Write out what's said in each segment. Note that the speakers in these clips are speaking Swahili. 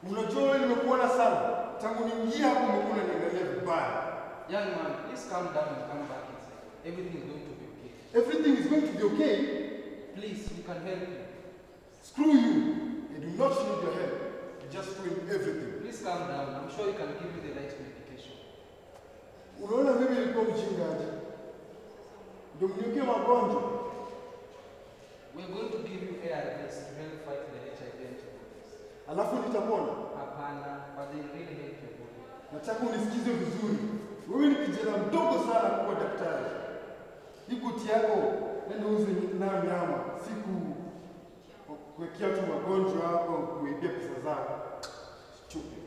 Unajua wewe nimekuona sana. Tangu niingia hapo umekuwa unaniangalia vibaya. Young man, please calm down and come back inside. Everything is going to be okay. Everything is going to be okay. Please, we can help you. Screw you. I do not need your help. You just ruin everything. Please calm down. I'm sure we can give you the right medication. Unaona mimi nilikuwa mchingaji. Ndio mniukie magonjwa. We're going to give you ARVs to help fight the HIV antibodies. Alafu nitapona. Hapana, but they really help your body. Nataka unisikize vizuri. Wewe ni kijana mdogo sana kuwa daktari. Hii koti yako nenda uze nayo nyama. Siku kuwekea tu magonjwa hapo kuibia pesa zako. Stupid.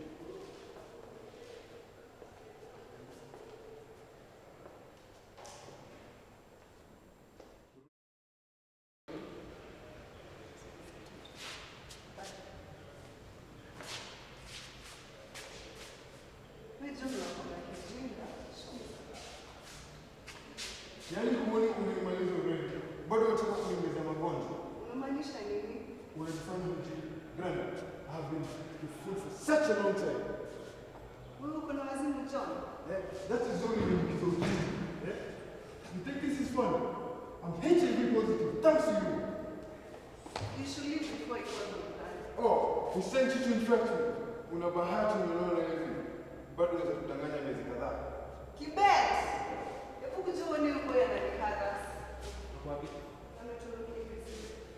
Yaani kuoni umemaliza uredi. Bado unataka kuniongeza magonjwa. Unamaanisha nini? Unajifanya mjini. Grandma, I have been with food for such a long time. Wewe uko na wazimu John? That is only when you so easy. You think this is fun? I'm HIV positive, thanks to you. You should leave before it was done. Oh, we sent you to infect me. Una bahati unaona hivi. Bado unaweza kudanganya miezi kadhaa. Kibet! Hebu kujua ni uko yananikata. Wapi? Ametoroka hivi.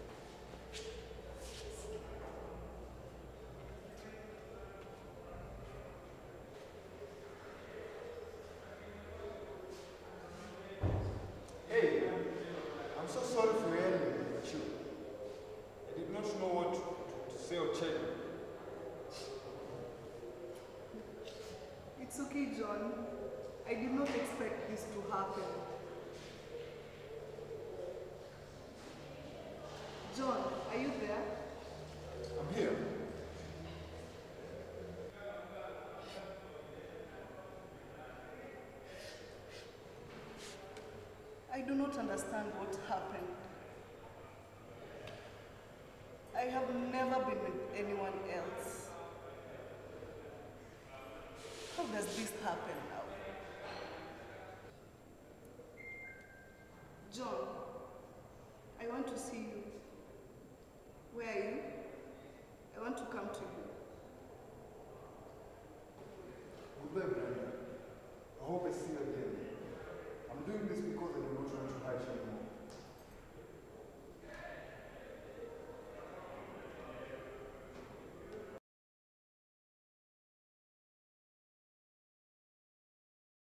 Hey, I'm so sorry for yelling at you. I did not know what to say or check. It's okay, John. I did not expect this to happen. John, are you there? I'm here. I do not understand what happened. I have never been with anyone else. How does this happen now? John, I want to see you. Where are you? I want to come to you. Good baby.